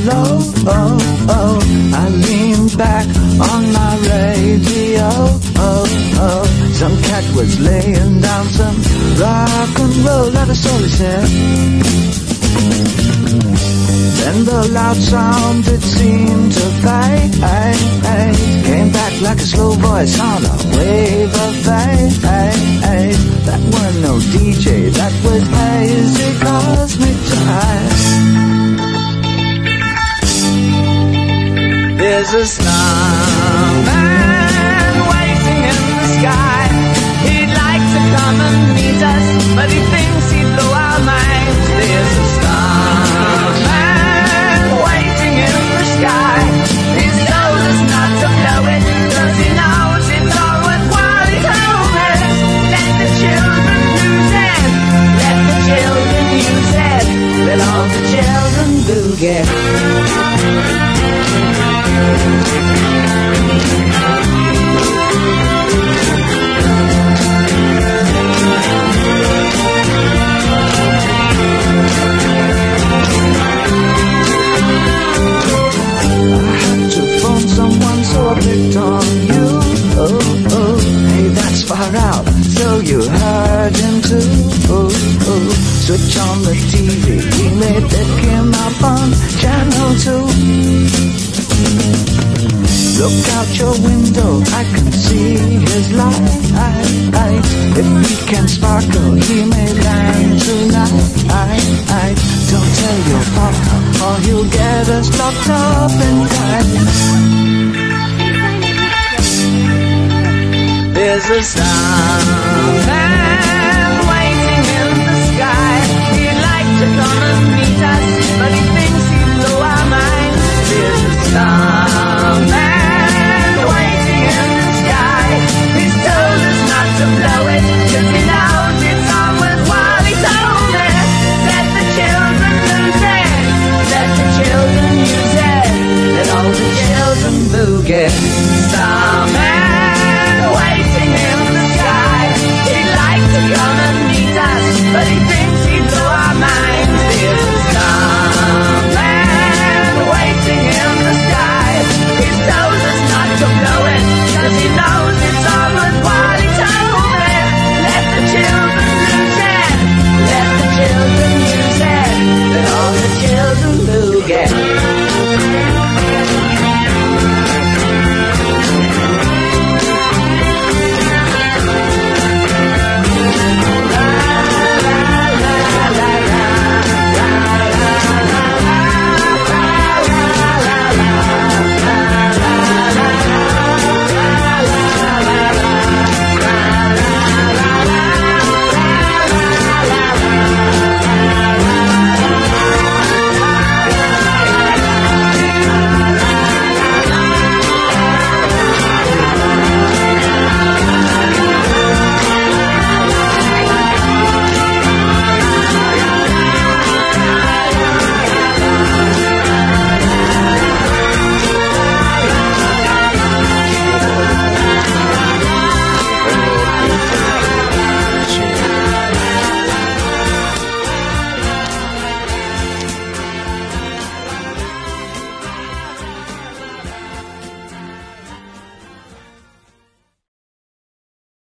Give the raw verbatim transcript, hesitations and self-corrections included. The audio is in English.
low. Oh, oh. I leaned back on my radio. Oh, oh. Some cat was laying down some rock and roll that a soul said. Then the loud sound it seemed to fade, came back like a slow voice on a wave of fade. That wasn't no D J, that was hazy cosmic jive. There's a snowman waiting in the sky. He'd like to come and meet us, but he thinks he'd blow our minds. There's a snowman waiting in the sky. He's told us not to blow it, cause he knows it's all worthwhile. He told us, let the children use it, let the children use it, let all the children do get. Picked on you, oh, oh, hey, that's far out, so you heard him too, oh, oh, switch on the T V, we may pick him up on channel two. Look out your window, I can see his light, if we can sparkle, he may land tonight. Don't tell your papa, or he'll get us locked up and tight. There's a snowman waiting in the sky. He'd like to come and meet us, but he thinks he'd blow our minds. There's a star.